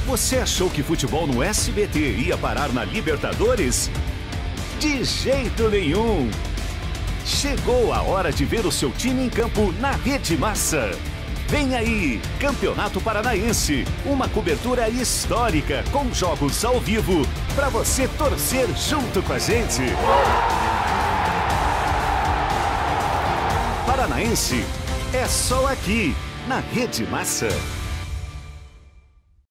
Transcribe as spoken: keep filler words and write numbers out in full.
Você achou que futebol no S B T ia parar na Libertadores? De jeito nenhum! Chegou a hora de ver o seu time em campo na Rede Massa. Vem aí, Campeonato Paranaense, uma cobertura histórica com jogos ao vivo para você torcer junto com a gente. Paranaense é só aqui, na Rede Massa.